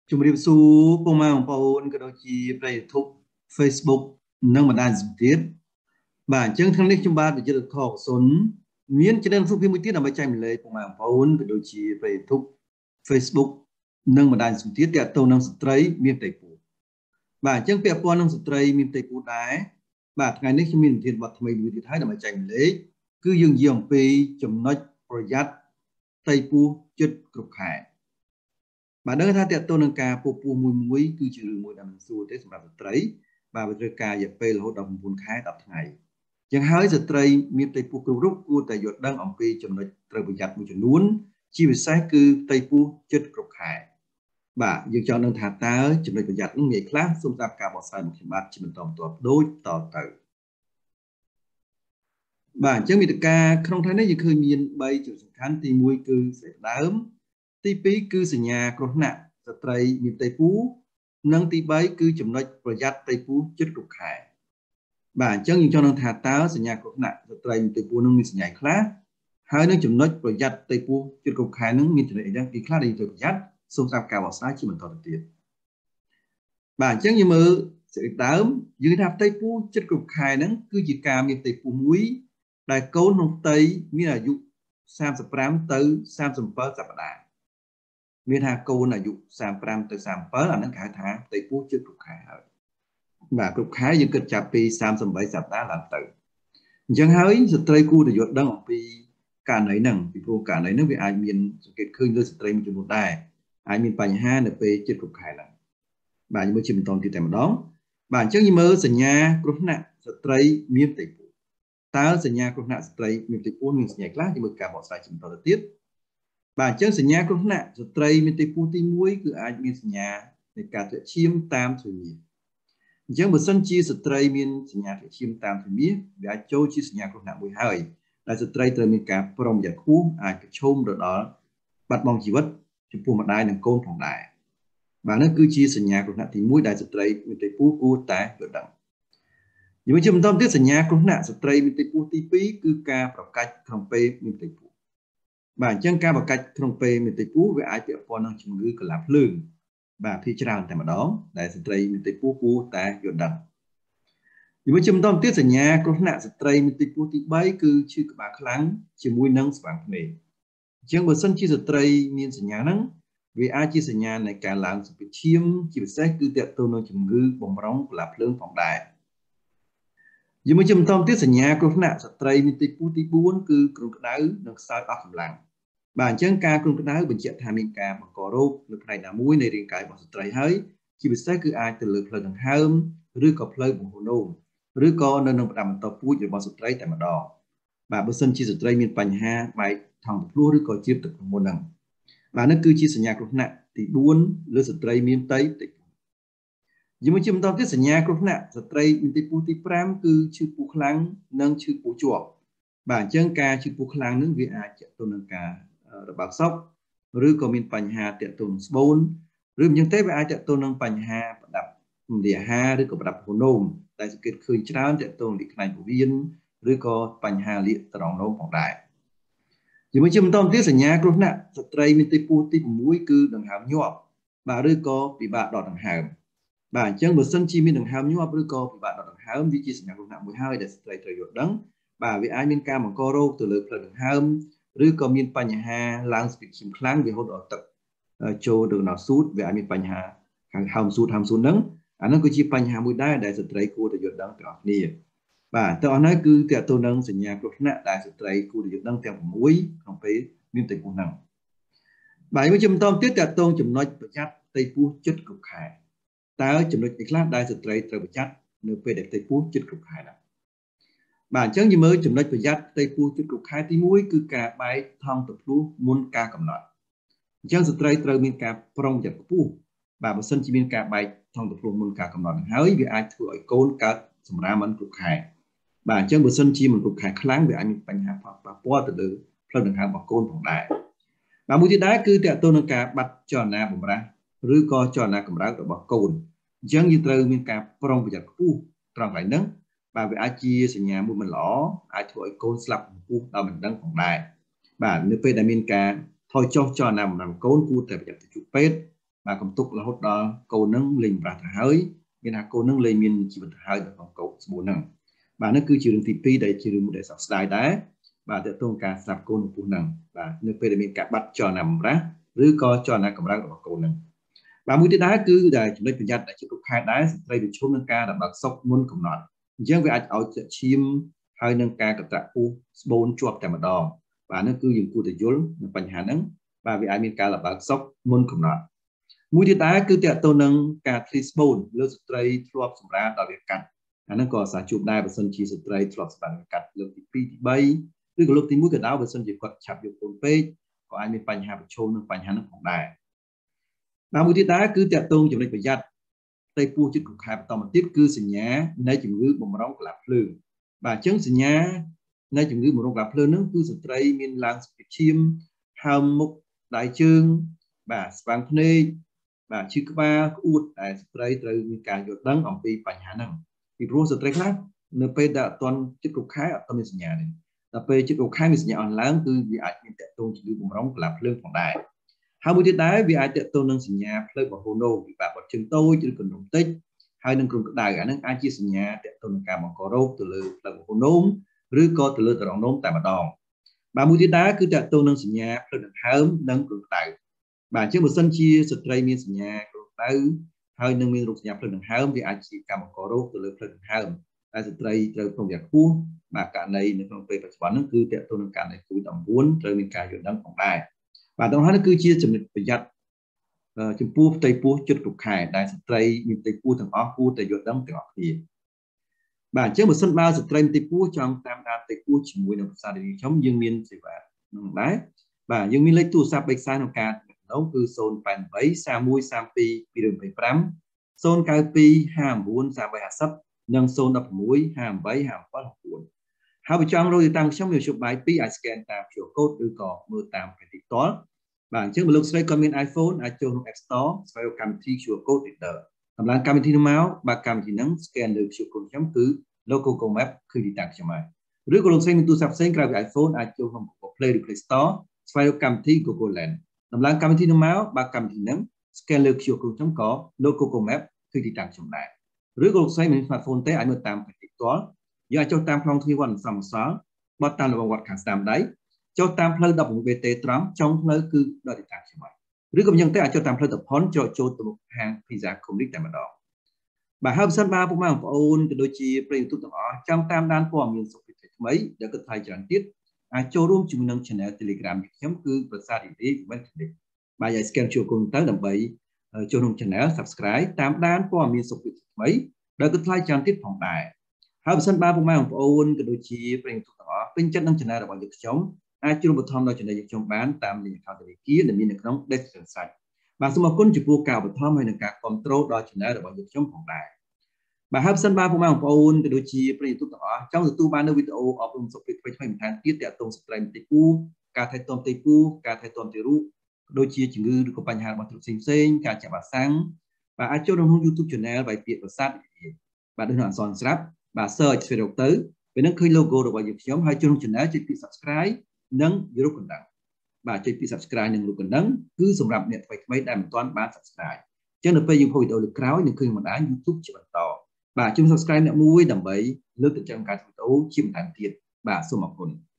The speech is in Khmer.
ជំរាបសួរពុកម៉ែបងប្អូនក៏ដូចជាប្រិយ YouTube Facebook និងបណ្ដាញសង្គមទៀតបាទអញ្ចឹងថ្ងៃនេះខ្ញុំបាទវិទ្យាល័យខកសុនមានចំណេញសុខភាពមួយទៀតដើម្បីចែកម្លែកពុកម៉ែបងប្អូនក៏ដូចជាប្រិយ YouTube Facebook និងបណ្ដាញសង្គមទៀតទាក់ទងនឹងស្ត្រីមានផ្ទៃពោះបាទអញ្ចឹងពាក់ព័ន្ធនឹងស្ត្រីមានផ្ទៃពោះដែរបាទថ្ងៃនេះខ្ញុំមានវិធានបទថ្មីមួយទៀតហើយដើម្បីចែកម្លែកគឺយើងនិយាយអំពីចំណុចប្រយ័ត្នផ្ទៃពោះចិត្តគ្រប់ខែបាទដឹងថាតើតើនឹងការពោះមួយគឺជារឿងមួយដែលមិនស្រួលទេសម្រាប់ស្ត្រីបាទវាត្រូវការរយៈពេលរហូតដល់9ខែ10ថ្ងៃចឹងហើយស្ត្រីមានផ្ទៃពោះគ្រប់រូបគួរតែយល់ដឹងអំពីចំណុចត្រូវប្រយ័ត្នមួយចំនួនជាពិសេសគឺផ្ទៃពោះចិត្តគ្រប់ខែបាទយើងចង់ដឹងថាតើចំណុចប្រយ័ត្ននោះមានខ្លះសូមស្ដាប់ការបកស្រាយរបស់ខ្ញុំបាទជាបន្តបន្ទាប់ដូចតទៅបាទអញ្ចឹងមាតិកាក្នុងថ្ងៃនេះយើងឃើញមាន3ចំណុចសំខាន់ទី1គឺស្អេកដើមទី2គឺសញ្ញាគ្រោះថ្នាក់ស្ត្រីមានផ្ទៃពោះនិងទី3គឺចំណុចប្រយ័ត្នផ្ទៃពោះចិត្តគ្រប់ខែបាទអញ្ចឹងយើងចង់ដឹងថាតើសញ្ញាគ្រោះថ្នាក់ស្ត្រីមានផ្ទៃពោះនឹងមានសញ្ញាខ្លះហើយនឹងចំណុចប្រយ័ត្នផ្ទៃពោះចិត្តគ្រប់ខែនឹងមានចំណុចអីយ៉ាងពីខ្លះដែលយើងត្រូវប្រយ័ត្នសូមស្ដាប់ការបកស្រាយជាបន្តទៅទៀតបាទអញ្ចឹងយើងមើលសេរីដើមយើងថាផ្ទៃពោះចិត្តគ្រប់ខែហ្នឹងគឺជាការមានផ្ទៃពោះមួយដែលកូនក្នុងផ្ទៃមានអាយុ35ទៅ37សប្តាហ៍មានថាកូនអាយុ35ទៅ37អាហ្នឹងគេហៅថាផ្ទៃពោះចិត្តគ្រប់ខែហើយបាទគ្រប់ខែយើងគិតចាប់ពី38សប្តាហ៍ឡើងទៅអញ្ចឹងហើយស្ត្រីគួរតែយល់ដឹងអំពីករណីហ្នឹងពីព្រោះករណីហ្នឹងវាអាចមានសង្កេតឃើញលើស្ត្រីមួយចំនួនដែរអាចមានបញ្ហានៅពេលចិត្តគ្រប់ខែហ្នឹងបាទយើងមើលជាបន្តទៀតតែម្ដងបាទអញ្ចឹងយើងមើលសញ្ញាគ្រោះថ្នាក់ស្ត្រីមានផ្ទៃពោះតើសញ្ញាគ្រោះថ្នាក់ស្ត្រីមានផ្ទៃពោះមានសញ្ញាខ្លះយើងមើលការបកស្រាយជាបន្តទៅទៀតបាទអញ្ចឹងសញ្ញាគ្រោះថ្នាក់ស្ត្រីមានផ្ទៃពោះទី1គឺអាចមានសញ្ញានៃការធ្លាក់ឈាមតាមទ្វេមាសអញ្ចឹងបើសិនជាស្ត្រីមានសញ្ញាធ្លាក់ឈាមតាមទ្វេមាសវាអាចចូលជាសញ្ញាគ្រោះថ្នាក់មួយហើយដែលស្ត្រីត្រូវមានការប្រុងប្រយ័ត្នខ្ពស់អាចប្រឈមទៅដល់បាត់បង់ជីវិតចំពោះម្ដាយនិងកូនផងដែរបាទនោះគឺជាសញ្ញាគ្រោះថ្នាក់ទី1ដែលស្ត្រីមានផ្ទៃពោះគួរតែយល់ដឹងយើងជាបន្តទៀតសញ្ញាគ្រោះថ្នាក់ស្ត្រីមានផ្ទៃពោះទី2គឺការប្រកាច់ក្នុងពេលមានផ្ទៃពោះបាទអញ្ចឹងការប្រកាច់ក្នុងពេលមានផ្ទៃពោះវាអាចពាក់ព័ន្ធនឹងជំងឺកន្លះភ្លើងបាទភាគច្រើនតែម្ដងដែលស្ត្រីមានផ្ទៃពោះគួរតែយល់ដឹងយើងជាបន្តទៀតសញ្ញាគ្រោះថ្នាក់ស្ត្រីមានផ្ទៃពោះទី3គឺឈឺក្បាលខ្លាំងជាមួយនឹងស្វាងភ្នែកអញ្ចឹងបើសិនជាស្ត្រីមានសញ្ញាហ្នឹងវាអាចជាសញ្ញានៃការឡើងសម្ពាធឈាមជាពិសេសគឺទាក់ទងនឹងជំងឺបំរុងកន្លះភ្លើងផងដែរយើងមកជាបន្តទៀតសញ្ញាគ្រោះថ្នាក់ស្ត្រីមានផ្ទៃពោះទី4គឺគ្រុនក្តៅនិងខ្សោយអស់កម្លាំងបាទអញ្ចឹងការគ្រុនក្តៅបញ្ជាក់ថាមានការបង្ករោគនៅផ្នែកណាមួយនៃរាងកាយរបស់ស្ត្រីហើយជាពិសេសគឺអាចទៅលើផ្លូវដង្ហើមឬក៏ផ្លូវបង្ហូរនោមឬក៏នៅក្នុងផ្ដាំបន្តពូជរបស់ស្ត្រីតែម្ដងបាទបើសិនជាស្ត្រីមានបញ្ហាបែកថង់ធ្លោះឬក៏ជ្រាបទឹកក្នុងមុនហ្នឹងបាទនេះគឺជាសញ្ញាគ្រោះថ្នាក់ទី4លើស្ត្រីមានផ្ទៃពោះយើងមកជាបន្តទៀតសញ្ញាគ្រោះថ្នាក់ស្ត្រីមានផ្ទៃពោះទី5គឺឈឺពោះខ្លាំងនិងឈឺពោះជាប់បាទអញ្ចឹងការឈឺពោះខ្លាំងនឹងវាអាចទាក់ទងនឹងការរបើសក់ឬក៏មានបញ្ហាទាក់ទងនឹងស្បូនឬមិនយ៉ាងទេវាអាចទាក់ទងនឹងបញ្ហាប្រដាប់រំលាយអាហារឬក៏ប្រដាប់ហូរនោមដែលសង្កេតឃើញច្រើនទាក់ទងនឹងផ្នែកពោះវៀនឬក៏បញ្ហាលាកត្រង់នោមផងដែរជាមួយជាបន្តទៀតសញ្ញាគ្រោះថ្នាក់ស្ត្រីមានផ្ទៃពោះទី6គឺដង្ហើមញាប់បាទឬក៏ពិបាកដកដង្ហើមបាទអញ្ចឹងបើសិនជាមានដង្ហើមញាប់ឬក៏ពិបាកដកដង្ហើមវាជាសញ្ញាគ្រោះថ្នាក់មួយហើយដែលស្ត្រីត្រូវយល់ដឹងបាទវាអាចមានការបង្ករោគទៅលើផ្លូវដង្ហើមឬក៏មានបញ្ហាឡើងស្ពាធឈាមខ្លាំងវាហូតដល់ទឹកចូលទៅដល់សួតវាអាចមានបញ្ហាខាងហើមសួតហ្នឹងអានោះគឺជាបញ្ហាមួយដែរដែលស្ត្រីគួរតែយល់ដឹងទាំងអស់គ្នាបាទទាំងអស់នោះគឺតើតើនឹងសញ្ញាគ្រោះថ្នាក់ដែលស្ត្រីគួរតែយល់ដឹងទាំង6ក្នុងពេលមានផ្ទៃពោះហ្នឹងបាទមួយជាបន្តទៀតតើតើចំណុចប្រយ័ត្នផ្ទៃពោះចិត្តគ្រប់ខែតើចំណុចនេះខ្លះដែលស្ត្រីត្រូវប្រយ័ត្ននៅពេលដែលផ្ទៃពោះចិត្តគ្រប់ខែដែរបាទអញ្ចឹងយើងមើលចំណុចប្រយ័ត្នផ្ទៃពោះចិត្តគ្រប់ខែទី1គឺការបែកថង់ទភ្លោះមុនការកំណត់អញ្ចឹងស្ត្រីត្រូវមានការប្រុងប្រយ័ត្នខ្ពស់បាទបើសិនជាមានការបែកថង់ទភ្លោះមុនការកំណត់នឹងហើយវាអាចធ្វើឲ្យកូនកើតសម្រាមមិនគ្រប់ខែបាទអញ្ចឹងបើសិនជាមិនគ្រប់ខែខ្លាំងវាអាចមានបញ្ហាប៉ះពាល់ទៅលើផ្លូវដង្ហើមរបស់កូនផងដែរបាទមួយទៀតដែរគឺតើតើនឹងការបាត់ចលនាបម្រាស់ឬក៏ចលនាកម្រើករបស់កូនអញ្ចឹងយើងត្រូវមានការប្រុងប្រយ័ត្នខ្ពស់ត្រង់កន្លែងហ្នឹងបាទវាអាចជាសញ្ញាមួយមិនល្អអាចធ្វើឲ្យកូនស្លាប់ពពុះដោយមិនដឹងផងដែរបាទនៅពេលដែលមានការថយចុះចលនាបម្រាស់កូនគួរតែប្រយ័ត្នទៅជួបពេទ្យ bà cầm tục là hốt đó cô nâng lên và thả hơi nên là cô nâng lên miền chỉ vật thả hơi được phòng cậu số nâng bà nó cứ chịu đựng TP để chịu đựng một để sắp slide đá bà tự tôn cả sắp cô nâng phụ nâng và nơi phê để mình cả bắt cho nằm ra rồi có cho nằm cầm ra của cô nâng bà mũi đá cứ để chúng tôi nhận là chỉ có hai đá đây bị chôn nâng ca là bạc sốc muôn cầm nọt riêng về ai ở chim hai nâng caกับตะปูbốn chuộtแต่มาดองvà nó cứ dùng cụ thể dốiปัญหานั้นvà vì ai miền ca là bạc sốc muôn cầm nọt mũiที่ตาคือแต่ตัวนึงการทรีสโบนเลือดสตรีทรอปสำราญต่อเดียวกันอันนั้นก็สาจุดได้เป็นส่วนชีสตรีทรอปสำราญกัดเลือดที่ปีที่ใบหรือก็เลือดที่mũiกระดาวเป็นส่วนชีกดฉับอยู่บนเป้ก็ไอ้มีปัญหาประชมนึงปัญหานั้นของได้và mũiที่ตาคือแต่ตัวจุดในประหยัดไตปูจุดของขายต่อมาติดคือสัญญาในจุดมือบมร้องกลับเพลิงvà chứngสัญญาในจุดมือบมร้องกลับเพลิงนั้นคือสตรีมีลางสปิชิมฮาวมุกđại chương và vàng phê và chữ ba út tại đây từ những cái giọt đắng ở phía phải hạ năng vì pro sợi khác nơi pe đã toàn chiếc cục khai ở tâm sinh nhà này là pe chiếc cục khai mình sinh nhà on láng từ vì ai nhận tệ tôn chỉ bùng rong là lương phòng đại hai mươi tiết đái vì ai tệ tôn nâng sinh nhà lương vào hồ nô vì bà bật chân tôi chỉ cần đồng tích hai nâng cùng đại cả nâng ai chia sinh nhà tệ tôn cả một cỏ râu từ lư là hồ nôm rưỡi co từ lư từ rong nôm tại mặt đòn 30 tiết đá cứ tệ tôn nâng sinh nhà lương hớm nâng cùng đại bà chứ một sân chia sợi dây miên sinh nhà tới hơi nâng miên rục nhập lên hớm thì ai chỉ cầm một cỏ rốt từ lên hớm ai sợi dây từ công việc cũ mà cả này nó không về bắn nó cứ tiện tôi cả này cúi đồng vốn rồi mình cài đăng phòng đài và trong đó nó cứ chia chừng phải giặt chừng pu tây pu chút cục hải đại sợi dây mình tây pu thằng ó pu tây đăng từ họ thì bà chứ một sân bao sợi dây tây pu trong tam đa tây pu chỉ mùi đồng xa để chống dương miên thì đấy và dương miên lấy tu sa bạch sai nó cả nó cứ zone bàn bấy sa mui sam pi pi đường bảy pram zone cao pi hàm buôn sa bài hạ sấp nâng zone đập mũi hàm bấy hàm phát học buôn hai bên trong rồi tăng trong nhiều chụp bài pi scan tạm chiều code đưa cỏ mưa tạm phải tích toán bảng trước một lúc xoay comment iPhone ai cho App Store xoay cầm thi chiều code điện tử làm lan cầm thi máu ba cầm thì nắng scan được chiều code chấm cứ local map khi đi tặng cho mày rồi còn xoay mình tu sắp xanh ra iPhone ai cho không Play được Play Store xoay cầm thi Google Lens làm lan cầm thi máu ba cầm thì nắng scan được chiều code chấm có local map khi đi tặng cho mày rồi còn xoay mình smartphone tới ai mưa tạm phải tích toán giờ cho tam phong thi quan sòng xó bắt tam là vòng kháng tam đấy cho tam phơi đập một bt trắng trong phơi cứ đợi tặng cho mày rồi còn nhận tới cho tam phơi tập hón cho tụ hàng pizza không đích tại mặt đó bà hấp dẫn ba phụ mang ôn cái đôi chi play tụ họ trong tam đan của miền sông mấy để có thay chẳng tiết cho room chúng nâng channel telegram nhóm cứ và xa đi bên đây bà giải scan chiều cùng tới đầm bẫy cho room channel subscribe tam đan của miền sông mấy để có thay chẳng tiết phòng đại hấp dẫn ba phụ mang ôn cái đôi chi play tụ họ bên chân nâng channel là bao nhiêu chống ai chưa một thom đâu cho nên trong bán tam liền khảo để kia để mình được nóng để sạch bà số một con chụp vô cào một thom hay là cả control đó cho nên là bao nhiêu trong phòng đại bà hấp dẫn ba phụ mang phone cái đôi chi play tụ họ trong tu ban video ở vùng sọc việt với mình tháng tiết để tông stream tây pu cả thay tôm tây pu cả thay tôm tây ru đôi chi chỉ ngư cóបញ្ហារបស់thực sinh sinh cả chả bà sáng bà ai cho đồng YouTube channel bài tiện và sát bà đơn giản son snap bà search về đầu tới với nó khơi logo được bao nhiêu nhóm hai cho channel chỉ subscribe nâng YouTube cần đăng bà chơi subscribe nâng lúc cần đăng cứ dùng làm điện thoại mấy đam toàn bán subscribe cho nên bây giờ hồi đầu được kéo những khi mà đã YouTube chỉ bằng to bà chung subscribe nè mua đầm bấy lướt từ trong cái thủ tố chim thành tiền bà số một phần